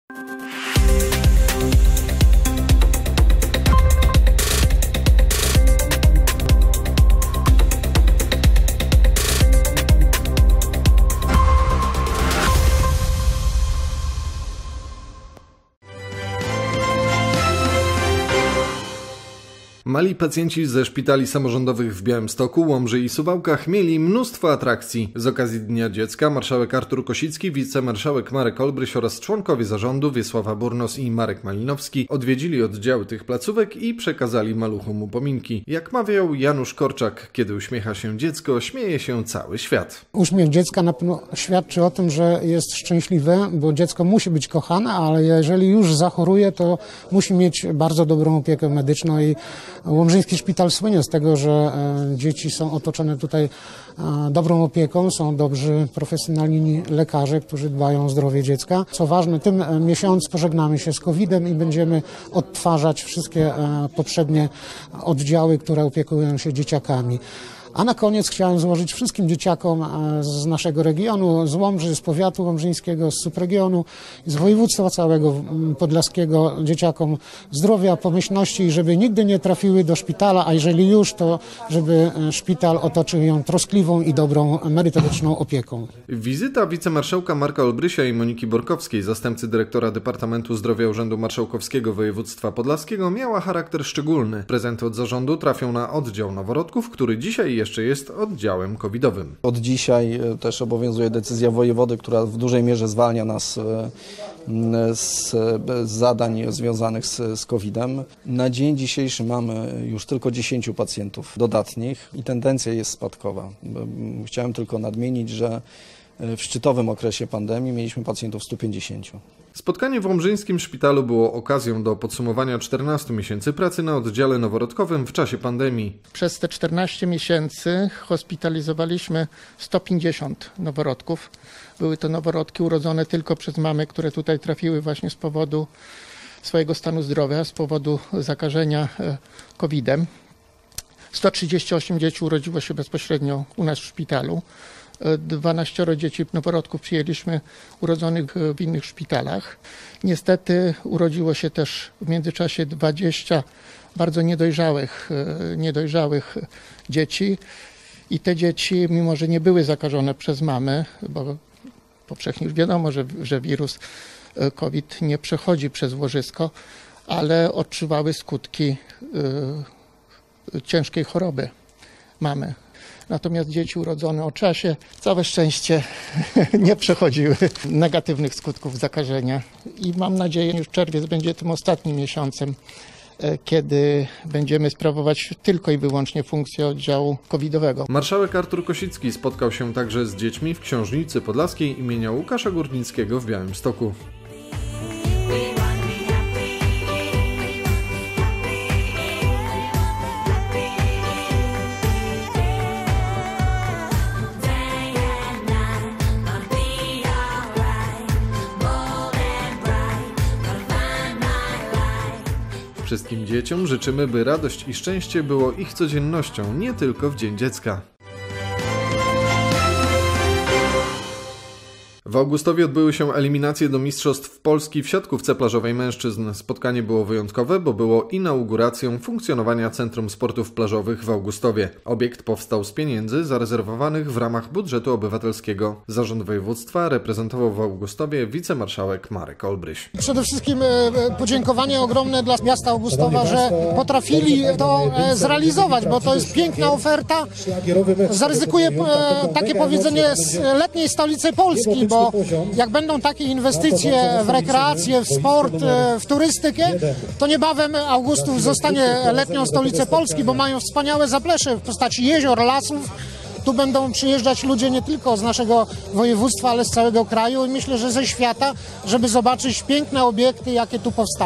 Mali pacjenci ze szpitali samorządowych w Białymstoku, Łomży i Suwałkach mieli mnóstwo atrakcji. Z okazji Dnia Dziecka marszałek Artur Kosicki, wicemarszałek Marek Olbryś oraz członkowie zarządu Wiesława Burnos i Marek Malinowski odwiedzili oddziały tych placówek i przekazali maluchom upominki. Jak mawiał Janusz Korczak, kiedy uśmiecha się dziecko, śmieje się cały świat. Uśmiech dziecka na pewno świadczy o tym, że jest szczęśliwe, bo dziecko musi być kochane, ale jeżeli już zachoruje, to musi mieć bardzo dobrą opiekę medyczną i Łomżyński Szpital słynie z tego, że dzieci są otoczone tutaj dobrą opieką, są dobrzy, profesjonalni lekarze, którzy dbają o zdrowie dziecka. Co ważne, tym miesiąc pożegnamy się z COVID-em i będziemy odtwarzać wszystkie poprzednie oddziały, które opiekują się dzieciakami. A na koniec chciałem złożyć wszystkim dzieciakom z naszego regionu, z Łomży, z powiatu łomżyńskiego, z subregionu, z województwa całego podlaskiego, dzieciakom zdrowia, pomyślności i żeby nigdy nie trafiły do szpitala, a jeżeli już, to żeby szpital otoczył ją troskliwą i dobrą, merytoryczną opieką. Wizyta wicemarszałka Marka Olbrysia i Moniki Borkowskiej, zastępcy dyrektora Departamentu Zdrowia Urzędu Marszałkowskiego Województwa Podlaskiego, miała charakter szczególny. Prezenty od zarządu trafią na oddział noworodków, który dzisiaj jeszcze jest oddziałem covidowym. Od dzisiaj też obowiązuje decyzja wojewody, która w dużej mierze zwalnia nas z zadań związanych z COVID-em. Na dzień dzisiejszy mamy już tylko 10 pacjentów dodatnich i tendencja jest spadkowa. Chciałem tylko nadmienić, że w szczytowym okresie pandemii mieliśmy pacjentów 150. Spotkanie w Łomżyńskim Szpitalu było okazją do podsumowania 14 miesięcy pracy na oddziale noworodkowym w czasie pandemii. Przez te 14 miesięcy hospitalizowaliśmy 150 noworodków. Były to noworodki urodzone tylko przez mamy, które tutaj trafiły właśnie z powodu swojego stanu zdrowia, z powodu zakażenia COVID-em. 138 dzieci urodziło się bezpośrednio u nas w szpitalu. 12 dzieci noworodków przyjęliśmy urodzonych w innych szpitalach. Niestety urodziło się też w międzyczasie 20 bardzo niedojrzałych dzieci i te dzieci, mimo że nie były zakażone przez mamy, bo powszechnie już wiadomo, że wirus COVID nie przechodzi przez łożysko, ale odczuwały skutki ciężkiej choroby mamy. Natomiast dzieci urodzone o czasie, całe szczęście, nie przechodziły negatywnych skutków zakażenia. I mam nadzieję, że już czerwiec będzie tym ostatnim miesiącem, kiedy będziemy sprawować tylko i wyłącznie funkcję oddziału covidowego. Marszałek Artur Kosicki spotkał się także z dziećmi w Książnicy Podlaskiej imienia Łukasza Górnickiego w Białymstoku. Wszystkim dzieciom życzymy, by radość i szczęście było ich codziennością, nie tylko w Dzień Dziecka. W Augustowie odbyły się eliminacje do Mistrzostw Polski w siatkówce plażowej mężczyzn. Spotkanie było wyjątkowe, bo było inauguracją funkcjonowania Centrum Sportów Plażowych w Augustowie. Obiekt powstał z pieniędzy zarezerwowanych w ramach budżetu obywatelskiego. Zarząd województwa reprezentował w Augustowie wicemarszałek Marek Olbryś. Przede wszystkim podziękowanie ogromne dla miasta Augustowa, że potrafili to zrealizować, bo to jest piękna oferta. Zaryzykuję takie powiedzenie z letniej stolicy Polski, bo jak będą takie inwestycje w rekreację, w sport, w turystykę, to niebawem Augustów zostanie letnią stolicą Polski, bo mają wspaniałe zaplecze w postaci jezior, lasów. Tu będą przyjeżdżać ludzie nie tylko z naszego województwa, ale z całego kraju i myślę, że ze świata, żeby zobaczyć piękne obiekty, jakie tu powstają.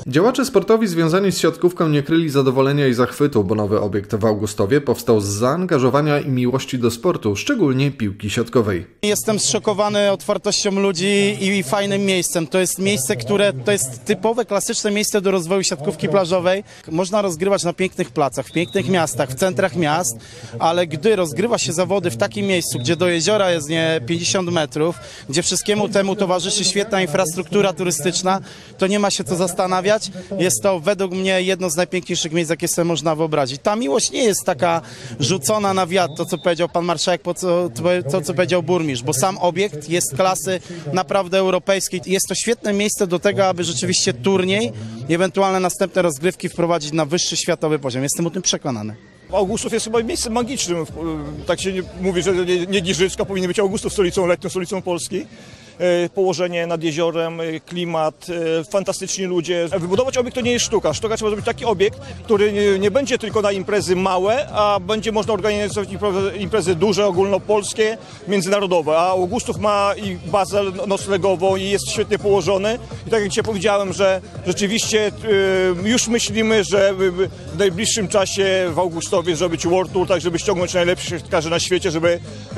Działacze sportowi związani z siatkówką nie kryli zadowolenia i zachwytu, bo nowy obiekt w Augustowie powstał z zaangażowania i miłości do sportu, szczególnie piłki siatkowej. Jestem zszokowany otwartością ludzi i fajnym miejscem. To jest miejsce, to jest typowe, klasyczne miejsce do rozwoju siatkówki plażowej. Można rozgrywać na pięknych placach, w pięknych miastach, w centrach miast, ale gdy rozgrywa się zawody w takim miejscu, gdzie do jeziora jest 50 metrów, gdzie wszystkiemu temu towarzyszy świetna infrastruktura turystyczna, to nie ma się co zastanawiać. Jest to według mnie jedno z najpiękniejszych miejsc, jakie sobie można wyobrazić. Ta miłość nie jest taka rzucona na wiatr, to co powiedział pan marszałek, to co powiedział burmistrz, bo sam obiekt jest klasy naprawdę europejskiej. Jest to świetne miejsce do tego, aby rzeczywiście turniej i ewentualne następne rozgrywki wprowadzić na wyższy światowy poziom. Jestem o tym przekonany. Augustów jest chyba miejscem magicznym. Tak się mówi, że nie Giżycka, powinien być Augustów stolicą letnią, stolicą Polski. Położenie nad jeziorem, klimat, fantastyczni ludzie. Wybudować obiekt to nie jest sztuka. Sztuka trzeba zrobić taki obiekt, który nie będzie tylko na imprezy małe, a będzie można organizować imprezy duże, ogólnopolskie, międzynarodowe. A Augustów ma i bazę noclegową i jest świetnie położony. I tak jak dzisiaj powiedziałem, że rzeczywiście już myślimy, że w najbliższym czasie w Augustowie zrobić World Tour, tak żeby ściągnąć najlepszych siatkarzy na świecie, żeby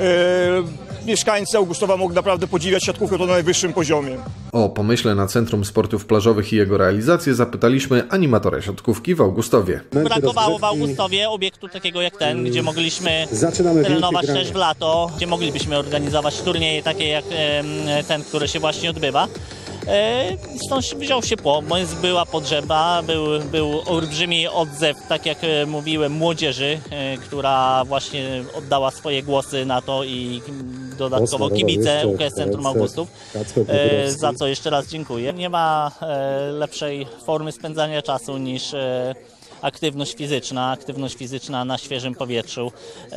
mieszkańcy Augustowa mogli naprawdę podziwiać siatkówkę to na najwyższym poziomie. O pomyśle na Centrum Sportów Plażowych i jego realizację zapytaliśmy animatora siatkówki w Augustowie. Brakowało w Augustowie obiektu takiego jak ten, gdzie mogliśmy trenować też w lato, gdzie moglibyśmy organizować turnieje takie jak ten, który się właśnie odbywa. Stąd wziął się pomysł, była potrzeba, był olbrzymi odzew, tak jak mówiłem, młodzieży, która właśnie oddała swoje głosy na to i dodatkowo kibice UKS Centrum Augustów, za co jeszcze raz dziękuję. Nie ma lepszej formy spędzania czasu niż aktywność fizyczna na świeżym powietrzu,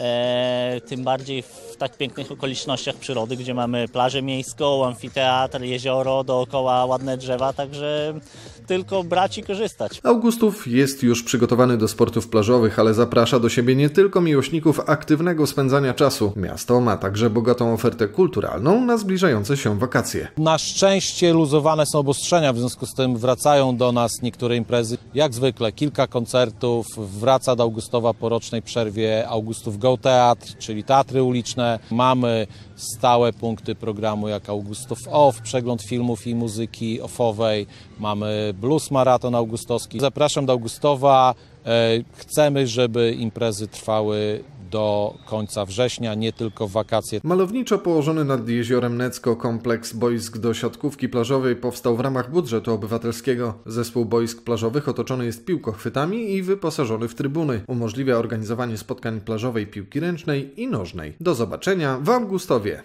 tym bardziej w tak pięknych okolicznościach przyrody, gdzie mamy plażę miejską, amfiteatr, jezioro, dookoła ładne drzewa, także tylko brać i korzystać. Augustów jest już przygotowany do sportów plażowych, ale zaprasza do siebie nie tylko miłośników aktywnego spędzania czasu. Miasto ma także bogatą ofertę kulturalną na zbliżające się wakacje. Na szczęście luzowane są obostrzenia, w związku z tym wracają do nas niektóre imprezy. Jak zwykle kilka koncertów, wraca do Augustowa po rocznej przerwie Augustów Go Teatr, czyli teatry uliczne. Mamy stałe punkty programu jak Augustów Off, przegląd filmów i muzyki offowej. Mamy blues maraton augustowski. Zapraszam do Augustowa. Chcemy, żeby imprezy trwały do końca września, nie tylko w wakacje. Malowniczo położony nad jeziorem Necko kompleks boisk do siatkówki plażowej powstał w ramach budżetu obywatelskiego. Zespół boisk plażowych otoczony jest piłkochwytami i wyposażony w trybuny. Umożliwia organizowanie spotkań plażowej piłki ręcznej i nożnej. Do zobaczenia w Augustowie.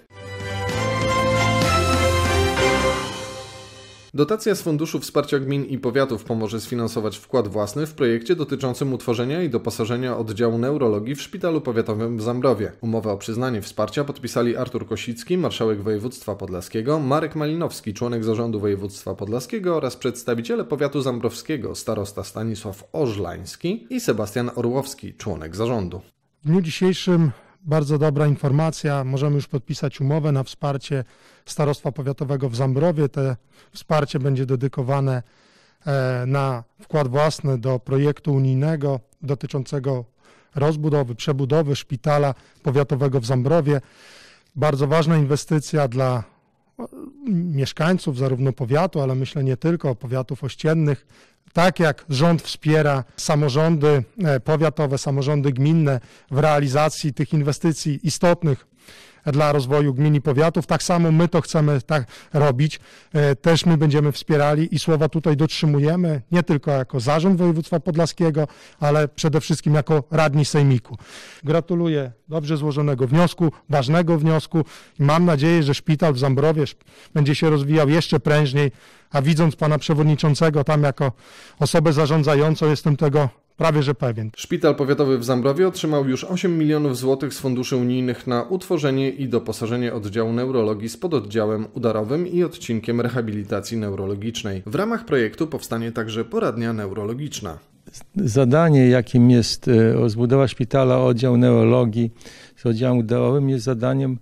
Dotacja z Funduszu Wsparcia Gmin i Powiatów pomoże sfinansować wkład własny w projekcie dotyczącym utworzenia i doposażenia oddziału neurologii w Szpitalu Powiatowym w Zambrowie. Umowę o przyznanie wsparcia podpisali Artur Kosicki, marszałek województwa podlaskiego, Marek Malinowski, członek zarządu województwa podlaskiego oraz przedstawiciele powiatu zambrowskiego, starosta Stanisław Ożlański i Sebastian Orłowski, członek zarządu. W dniu dzisiejszym bardzo dobra informacja. Możemy już podpisać umowę na wsparcie Starostwa Powiatowego w Zambrowie. To wsparcie będzie dedykowane na wkład własny do projektu unijnego dotyczącego rozbudowy, przebudowy Szpitala Powiatowego w Zambrowie. Bardzo ważna inwestycja dla mieszkańców zarówno powiatu, ale myślę nie tylko, powiatów ościennych. Tak jak rząd wspiera samorządy powiatowe, samorządy gminne w realizacji tych inwestycji istotnych dla rozwoju gmin i powiatów, tak samo my to chcemy tak robić. Też my będziemy wspierali i słowa tutaj dotrzymujemy, nie tylko jako Zarząd Województwa Podlaskiego, ale przede wszystkim jako radni sejmiku. Gratuluję dobrze złożonego wniosku, ważnego wniosku i mam nadzieję, że szpital w Zambrowie będzie się rozwijał jeszcze prężniej, a widząc pana przewodniczącego tam jako osobę zarządzającą, jestem tego prawie że pewien. Szpital Powiatowy w Zambrowie otrzymał już 8 milionów złotych z funduszy unijnych na utworzenie i doposażenie oddziału neurologii z pododdziałem udarowym i odcinkiem rehabilitacji neurologicznej. W ramach projektu powstanie także poradnia neurologiczna. Zadanie, jakim jest rozbudowa szpitala o oddział neurologii z oddziałem udarowym, jest zadaniem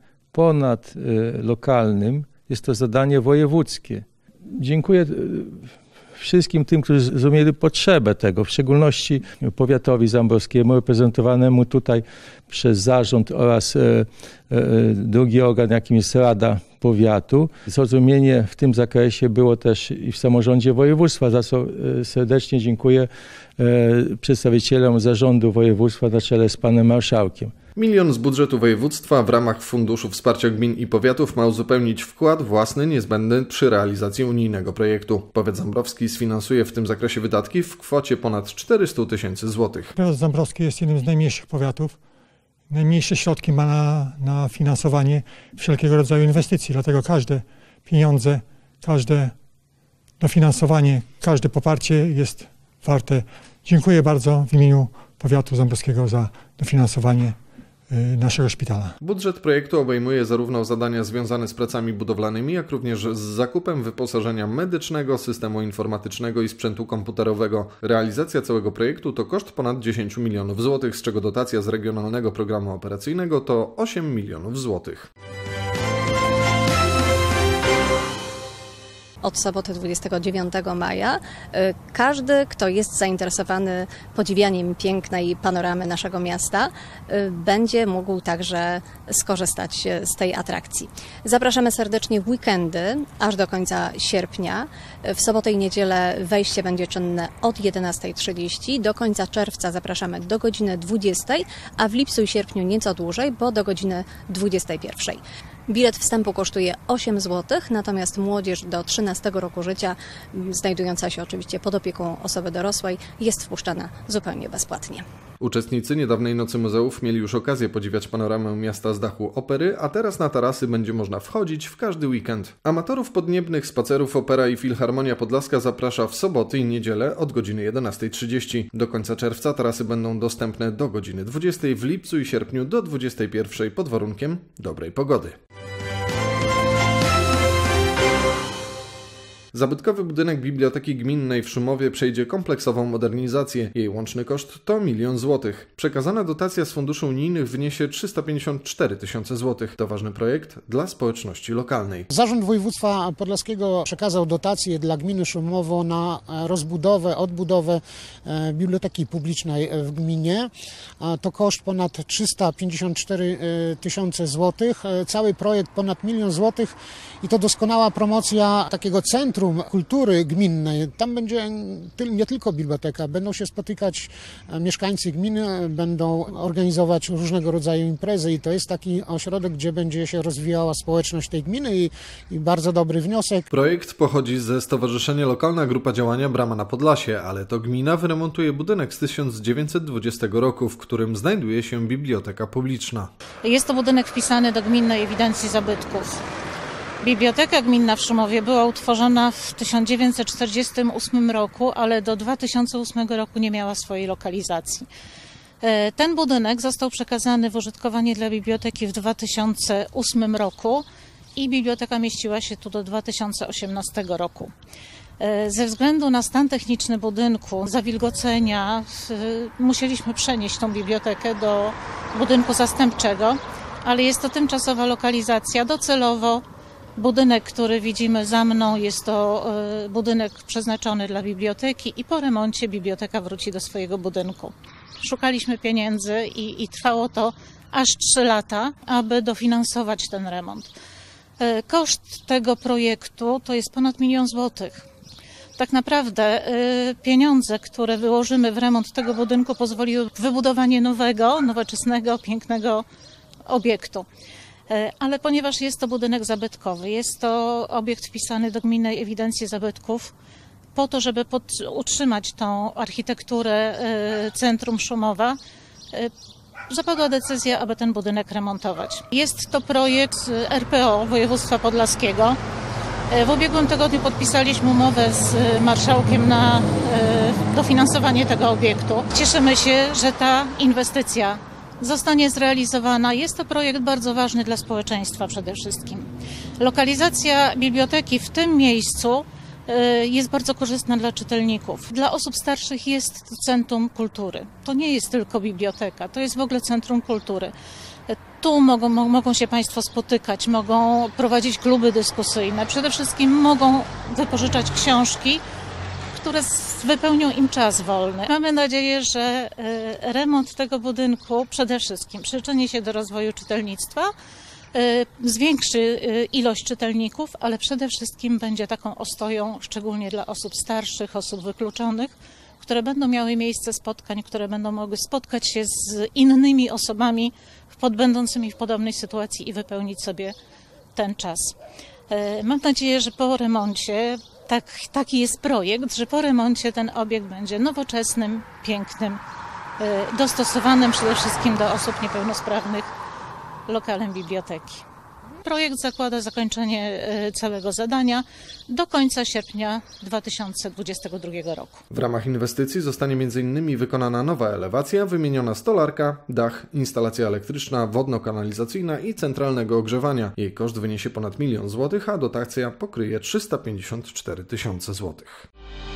ponadlokalnym. Jest to zadanie wojewódzkie. Dziękuję wszystkim tym, którzy zrozumieli potrzebę tego, w szczególności powiatowi zambrowskiemu, reprezentowanemu tutaj przez zarząd oraz drugi organ, jakim jest Rada Powiatu. Zrozumienie w tym zakresie było też i w samorządzie województwa, za co serdecznie dziękuję przedstawicielom zarządu województwa na czele z panem marszałkiem. 1 000 000 z budżetu województwa w ramach Funduszu Wsparcia Gmin i Powiatów ma uzupełnić wkład własny niezbędny przy realizacji unijnego projektu. Powiat zambrowski sfinansuje w tym zakresie wydatki w kwocie ponad 400 000 złotych. Powiat zambrowski jest jednym z najmniejszych powiatów. Najmniejsze środki ma na finansowanie wszelkiego rodzaju inwestycji, dlatego każde pieniądze, każde dofinansowanie, każde poparcie jest warte. Dziękuję bardzo w imieniu powiatu zambrowskiego za dofinansowanie naszego szpitala. Budżet projektu obejmuje zarówno zadania związane z pracami budowlanymi, jak również z zakupem wyposażenia medycznego, systemu informatycznego i sprzętu komputerowego. Realizacja całego projektu to koszt ponad 10 milionów złotych, z czego dotacja z Regionalnego Programu Operacyjnego to 8 milionów złotych. Od soboty 29 maja każdy, kto jest zainteresowany podziwianiem pięknej panoramy naszego miasta, będzie mógł także skorzystać z tej atrakcji. Zapraszamy serdecznie w weekendy, aż do końca sierpnia. W sobotę i niedzielę wejście będzie czynne od 11:30. Do końca czerwca zapraszamy do godziny 20, a w lipcu i sierpniu nieco dłużej, bo do godziny 21. Bilet wstępu kosztuje 8 zł, natomiast młodzież do 13 roku życia, znajdująca się oczywiście pod opieką osoby dorosłej, jest wpuszczana zupełnie bezpłatnie. Uczestnicy niedawnej Nocy Muzeów mieli już okazję podziwiać panoramę miasta z dachu opery, a teraz na tarasy będzie można wchodzić w każdy weekend. Amatorów podniebnych spacerów Opera i Filharmonia Podlaska zaprasza w soboty i niedzielę od godziny 11:30. Do końca czerwca tarasy będą dostępne do godziny 20, w lipcu i sierpniu do 21 pod warunkiem dobrej pogody. Zabytkowy budynek Biblioteki Gminnej w Szumowie przejdzie kompleksową modernizację. Jej łączny koszt to 1 000 000 złotych. Przekazana dotacja z funduszy unijnych wyniesie 354 000 złotych. To ważny projekt dla społeczności lokalnej. Zarząd Województwa Podlaskiego przekazał dotację dla gminy Szumowo na rozbudowę, odbudowę biblioteki publicznej w gminie. To koszt ponad 354 000 złotych. Cały projekt ponad 1 000 000 złotych i to doskonała promocja takiego centrum kultury gminnej. Tam będzie nie tylko biblioteka, będą się spotykać mieszkańcy gminy, będą organizować różnego rodzaju imprezy i to jest taki ośrodek, gdzie będzie się rozwijała społeczność tej gminy i bardzo dobry wniosek. Projekt pochodzi ze Stowarzyszenia Lokalna Grupa Działania Brama na Podlasie, ale to gmina wyremontuje budynek z 1920 roku, w którym znajduje się biblioteka publiczna. Jest to budynek wpisany do Gminnej Ewidencji Zabytków. Biblioteka Gminna w Szumowie była utworzona w 1948 roku, ale do 2008 roku nie miała swojej lokalizacji. Ten budynek został przekazany w użytkowanie dla biblioteki w 2008 roku i biblioteka mieściła się tu do 2018 roku. Ze względu na stan techniczny budynku, zawilgocenia, musieliśmy przenieść tą bibliotekę do budynku zastępczego, ale jest to tymczasowa lokalizacja. Docelowo budynek, który widzimy za mną, jest to budynek przeznaczony dla biblioteki i po remoncie biblioteka wróci do swojego budynku. Szukaliśmy pieniędzy i trwało to aż 3 lata, aby dofinansować ten remont. Koszt tego projektu to jest ponad 1 000 000 złotych. Tak naprawdę pieniądze, które wyłożymy w remont tego budynku, pozwoliły wybudowanie nowego, nowoczesnego, pięknego obiektu. Ale ponieważ jest to budynek zabytkowy, jest to obiekt wpisany do Gminnej Ewidencji Zabytków, po to, żeby utrzymać tą architekturę centrum Szumowa, zapadła decyzja, aby ten budynek remontować. Jest to projekt RPO Województwa Podlaskiego. W ubiegłym tygodniu podpisaliśmy umowę z marszałkiem na dofinansowanie tego obiektu. Cieszymy się, że ta inwestycja zostanie zrealizowana. Jest to projekt bardzo ważny dla społeczeństwa przede wszystkim. Lokalizacja biblioteki w tym miejscu jest bardzo korzystna dla czytelników. Dla osób starszych jest to centrum kultury. To nie jest tylko biblioteka, to jest w ogóle centrum kultury. Tu mogą się Państwo spotykać, mogą prowadzić kluby dyskusyjne. Przede wszystkim mogą wypożyczać książki, które wypełnią im czas wolny. Mamy nadzieję, że remont tego budynku przede wszystkim przyczyni się do rozwoju czytelnictwa, zwiększy ilość czytelników, ale przede wszystkim będzie taką ostoją, szczególnie dla osób starszych, osób wykluczonych, które będą miały miejsce spotkań, które będą mogły spotkać się z innymi osobami będącymi w podobnej sytuacji i wypełnić sobie ten czas. Mam nadzieję, że po remoncie, taki jest projekt, że po remoncie ten obiekt będzie nowoczesnym, pięknym, dostosowanym przede wszystkim do osób niepełnosprawnych lokalem biblioteki. Projekt zakłada zakończenie całego zadania do końca sierpnia 2022 roku. W ramach inwestycji zostanie m.in. wykonana nowa elewacja, wymieniona stolarka, dach, instalacja elektryczna, wodno-kanalizacyjna i centralnego ogrzewania. Jej koszt wyniesie ponad 1 000 000 złotych, a dotacja pokryje 354 000 złotych.